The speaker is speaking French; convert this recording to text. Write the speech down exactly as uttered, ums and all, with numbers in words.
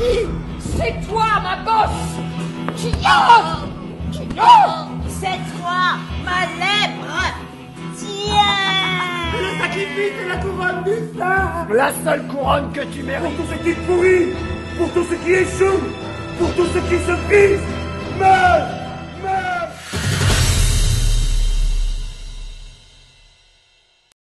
Si, c'est toi, ma bosse. Tiens, tiens. C'est toi, ma lèvre. Tiens. Le sacrifice et la couronne du sang. La seule couronne que tu Pour mérites. tout ce qui pourrit, pour tout ce qui échoue, pour tout ce qui se brise, meurt.